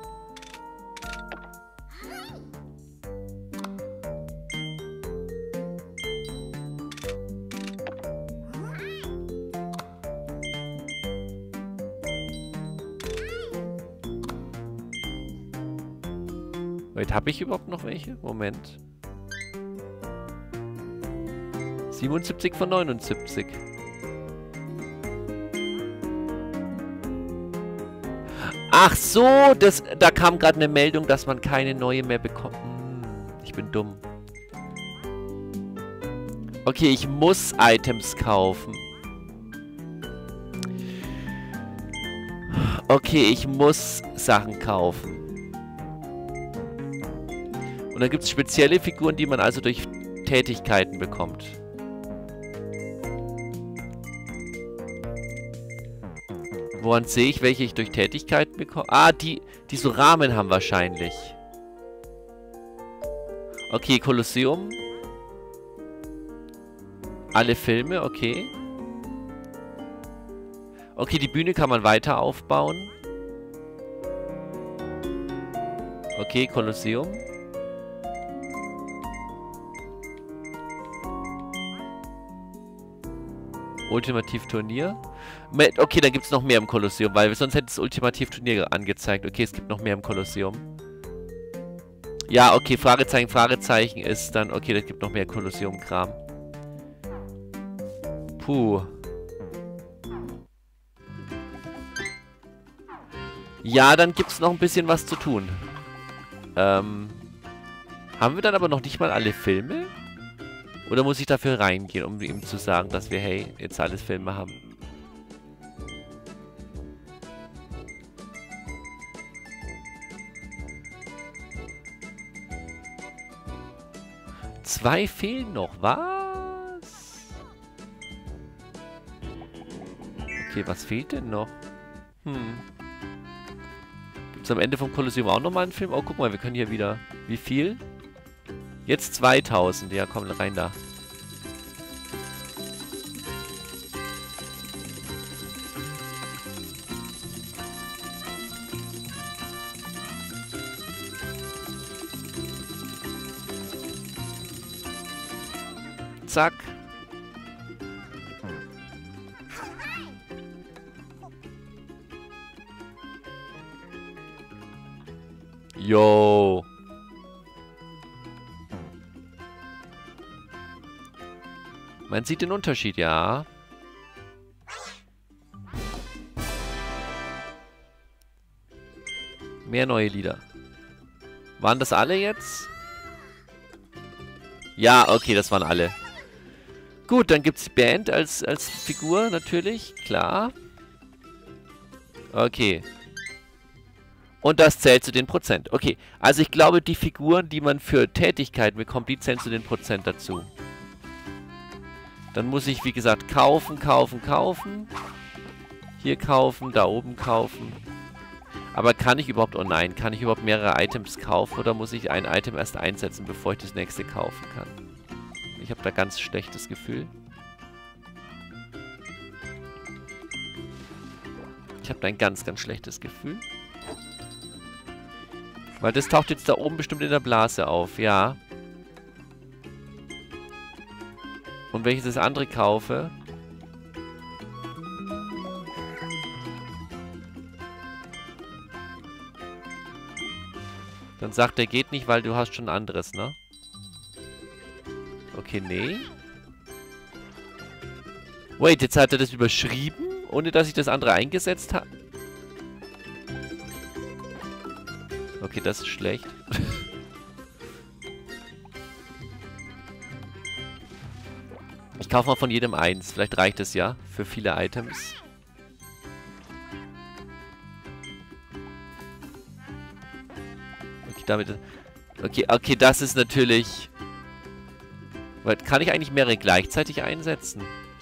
Wait, habe ich überhaupt noch welche? Moment. 77 von 79. Ach so, da kam gerade eine Meldung, dass man keine neue mehr bekommt. Ich bin dumm. Okay, ich muss Items kaufen. Okay, ich muss Sachen kaufen. Und dann gibt es spezielle Figuren, die man also durch Tätigkeiten bekommt. Woran sehe ich, welche ich durch Tätigkeiten bekomme? Ah, die so Rahmen haben wahrscheinlich. Okay, Kolosseum. Alle Filme, okay. Okay, die Bühne kann man weiter aufbauen. Okay, Kolosseum. Ultimativ-Turnier. Okay, da gibt es noch mehr im Kolosseum, weil sonst hätte es Ultimativ-Turnier angezeigt. Okay, es gibt noch mehr im Kolosseum. Ja, okay, Fragezeichen, Fragezeichen ist dann... Okay, das gibt noch mehr Kolosseum-Kram. Puh. Ja, dann gibt es noch ein bisschen was zu tun. Haben wir dann aber noch nicht mal alle Filme? Oder muss ich dafür reingehen, um ihm zu sagen, dass wir, hey, jetzt alles Filme haben? 2 fehlen noch. Was? Okay, was fehlt denn noch? Gibt es am Ende vom Kolosseum auch nochmal einen Film? Oh, guck mal, wir können hier wieder... Wie viel? Jetzt 2000. Ja, komm, rein da. Zack. Yo. Man sieht den Unterschied, ja. Mehr neue Lieder. Waren das alle jetzt? Ja, okay, das waren alle. Gut, dann gibt es die Band als Figur, natürlich. Klar. Okay. Und das zählt zu den Prozent. Okay, also ich glaube, die Figuren, die man für Tätigkeiten bekommt, die zählen zu den Prozent dazu. Dann muss ich, wie gesagt, kaufen. Hier kaufen, da oben kaufen. Aber kann ich überhaupt, oh nein, kann ich überhaupt mehrere Items kaufen oder muss ich ein Item erst einsetzen, bevor ich das nächste kaufen kann? Ich habe da ganz schlechtes Gefühl. Ich habe da ein ganz, ganz schlechtes Gefühl. Weil das taucht jetzt da oben bestimmt in der Blase auf, ja. Und wenn ich das andere kaufe... Dann sagt er, geht nicht, weil du hast schon ein anderes, ne? Okay, nee. Wait, jetzt hat er das überschrieben, ohne dass ich das andere eingesetzt habe. Okay, das ist schlecht. Ich kaufe mal von jedem eins. Vielleicht reicht es ja für viele Items. Okay, damit... Okay, das ist natürlich... Kann ich eigentlich mehrere gleichzeitig einsetzen?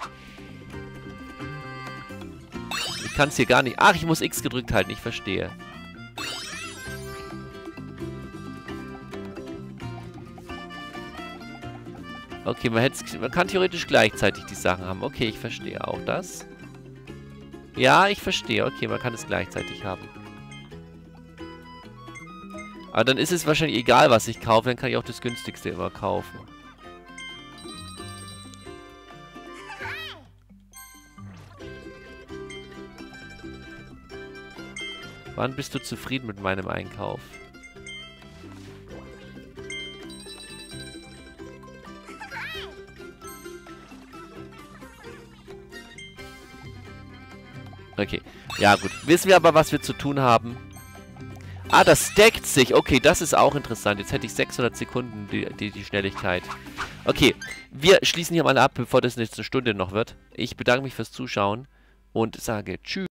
Ich kann es hier gar nicht... Ach, ich muss X gedrückt halten, ich verstehe. Okay, man kann theoretisch gleichzeitig die Sachen haben. Okay, ich verstehe auch das. Ja, ich verstehe. Okay, man kann es gleichzeitig haben. Aber dann ist es wahrscheinlich egal, was ich kaufe. Dann kann ich auch das günstigste immer kaufen. Wann bist du zufrieden mit meinem Einkauf? Okay. Ja, gut. Wissen wir aber, was wir zu tun haben. Ah, das stackt sich. Okay, das ist auch interessant. Jetzt hätte ich 600 Sekunden die Schnelligkeit. Okay, wir schließen hier mal ab, bevor das jetzt eine Stunde noch wird. Ich bedanke mich fürs Zuschauen und sage Tschüss.